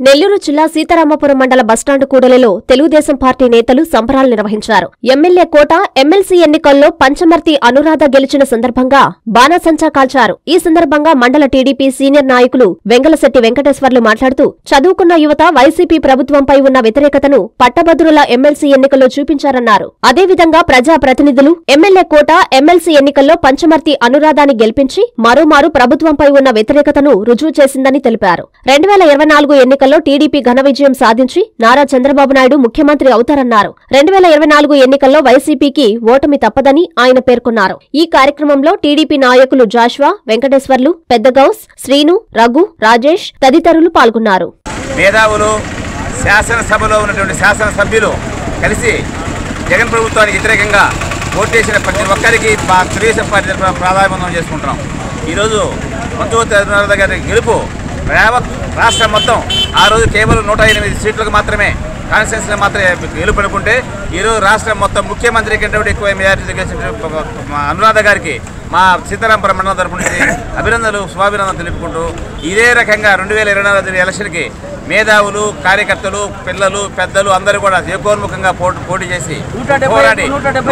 నెల్లూరు జిల్లా సీతారామపురం మండల బస్టాండు కూడలిలో తెలుగుదేశం పార్టీ నేతలు సంబరాలు నిర్వహించారు. ఎమ్మెల్యే కోట, ఎమ్మెల్సీ ఎన్నికల్లో పంచమర్తి అనురాధ గెలిచిన సందర్భంగా బాణాసంచా కాల్చారు. ఈ సందర్భంగా మండల టీడీపీ సీనియర్ నాయకులు వెంగళశెట్టి వెంకటేశ్వర్లు మాట్లాడుతూ చదువుకున్న యువత వైసీపీ ప్రభుత్వంపై ఉన్న వ్యతిరేకతను పట్టభద్రుల ఎమ్మెల్సీ ఎన్నికల్లో చూపించారన్నారు. అదేవిధంగా ప్రజాప్రతినిధులు ఎమ్మెల్యే కోట, ఎమ్మెల్సీ ఎన్నికల్లో పంచమర్తి అనురాధాని గెలిపించి మరోమారు ప్రభుత్వంపై ఉన్న వ్యతిరేకతను రుజువు చేసిందని తెలిపారు. 2024 ఎన్నికల్లో టీడీపీ ఘన విజయం సాధించి నారా చంద్రబాబు నాయుడు ముఖ్యమంత్రి అవుతారన్నారు. 2024 ఎన్నికల్లో వైసీపీకి ఓటమి తప్పదని ఆయన పేర్కొన్నారు. ఈ కార్యక్రమంలో టీడీపీ నాయకులు జాషువా, వెంకటేశ్వర్లు, పెద్దగౌస్, శ్రీను, రఘు, రాజేష్ తదితరులు పాల్గొన్నారు. మేధావులు, శాసనసభలో ఉన్నటువంటి శాసనసభ్యులు కలిసి జగన్ ప్రభుత్వానికి వ్యతిరేకంగా ఓటేసిన ప్రతి ఒక్కరికి తెలుగుదేశం పార్టీ ప్రాధాన్యం చేసుకుంటున్నాం. ఈరోజు మంత్రువతి అనురాధ గారి గెలుపు రాష్ట్రం మొత్తం ఆ రోజు కేవలం 108 సీట్లకు మాత్రమే కాన్స్టిట్యూన్సీలో మాత్రమే గెలుపు అనుకుంటే ఈరోజు రాష్ట్రం మొత్తం ముఖ్యమంత్రి కంటే ఎక్కువ మెజారిటీ గెలిచిన అనురాధ గారికి మా సీతారామపురం మండలం తరపు నుంచి అభినందనలు, శుభాభినందనలు తెలుపుకుంటూ ఇదే రకంగా 2024 ఎలక్షన్కి మేధావులు, కార్యకర్తలు, పిల్లలు, పెద్దలు అందరూ కూడా ఏకోన్ముఖంగా పోటీ చేసి పోరాడి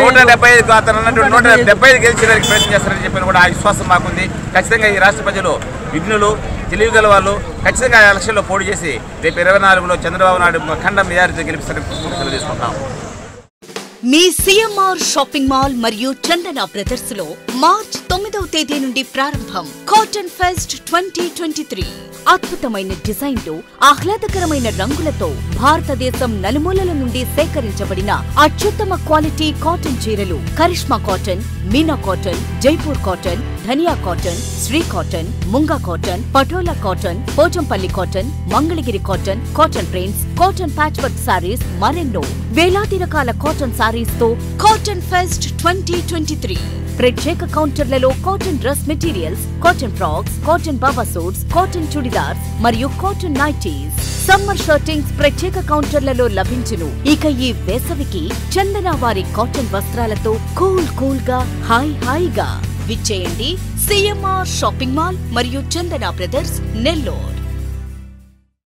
175 గెలిచేదానికి ప్రయత్నం చేస్తారని చెప్పి కూడా ఆ విశ్వాసం మాకుంది. ఖచ్చితంగా ఈ రాష్ట్ర ప్రజలు విఘ్నులు, తెలివిగల వాళ్ళు ఖచ్చితంగా ఎలక్షన్లో పోటీ చేసి రేపు 24లో చంద్రబాబు నాయుడు ఖండ మెజారిటీ గెలిపిస్తారని తీసుకుంటాం. మీ సిఎంఆర్ షాపింగ్ మాల్ మరియు చందన బ్రదర్స్ లో మార్చ్ 9వ తేదీ నుండి ప్రారంభం కాటన్ ఫెస్ట్ 2023. అద్భుతమైన డిజైన్లు, ఆహ్లాదకరమైన రంగులతో భారతదేశం నలుమూలల నుండి సేకరించబడిన అత్యుత్తమ క్వాలిటీ కాటన్ చీరలు Karishma cotton, Meena cotton, Jaipur cotton, Dhaniya cotton, Shri cotton, Munga cotton, Patola cotton, Pochampalli cotton, Mangalagiri cotton, cotton prints, cotton patch work saris, మరెన్నో వేలాది రకాల కాటన్ సారీస్ తో కాటన్ ఫెస్ట్ 2023. ప్రత్యేక కౌంటర్లలో cotton dress materials, cotton frocks, cotton baba suits, cotton churidars మరియు కాటన్ నైటీస్, సమ్మర్ షర్టింగ్స్ ప్రత్యేక కౌంటర్లలో లభించును. ఇక ఈ వేసవికి చందన వారి కాటన్ వస్త్రాలతో కూల్ గా హాయిగా విచ్చేయండి. సిఎంఆర్ షాపింగ్ మాల్ మరియు చందన బ్రదర్స్, నెల్లూరు.